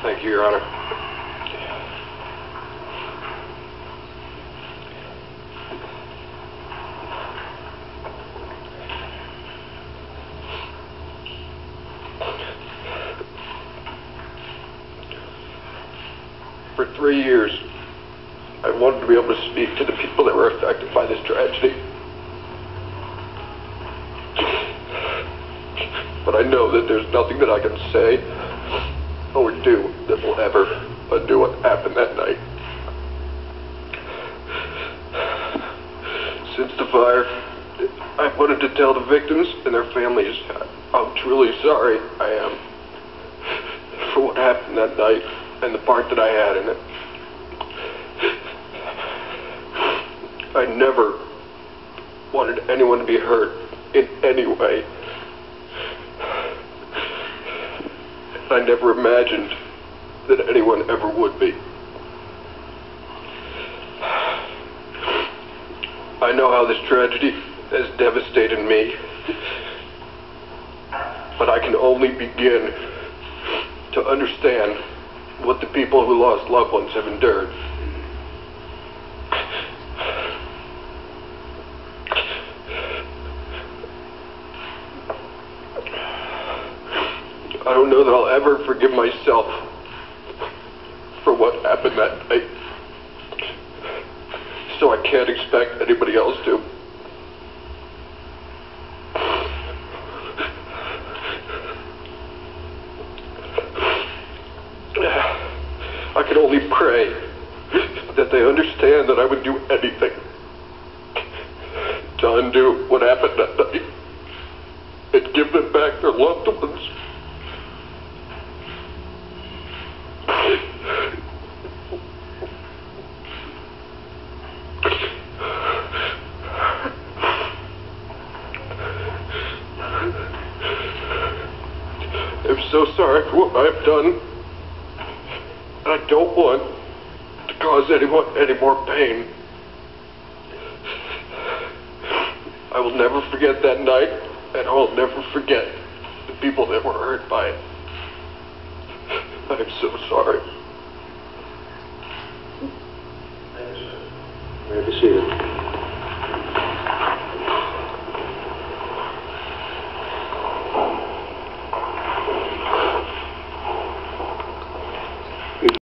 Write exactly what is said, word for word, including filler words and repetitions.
Thank you, Your Honor. For three years, I wanted to be able to speak to the people that were affected by this tragedy. But I know that there's nothing that I can say or do that will ever undo what happened that night. Since the fire, I wanted to tell the victims and their families how truly sorry I am for what happened that night and the part that I had in it. I never wanted anyone to be hurt in any way. I never imagined that anyone ever would be. I know how this tragedy has devastated me, but I can only begin to understand what the people who lost loved ones have endured. I don't know that I'll ever forgive myself for what happened that night, so I can't expect anybody else to. I can only pray that they understand that I would do anything to undo what happened that night and give them back their loved ones. I'm so sorry for what I've done. I don't want to cause anyone any more pain. I will never forget that night, and I will never forget the people that were hurt by it. I'm so sorry. May I be seated?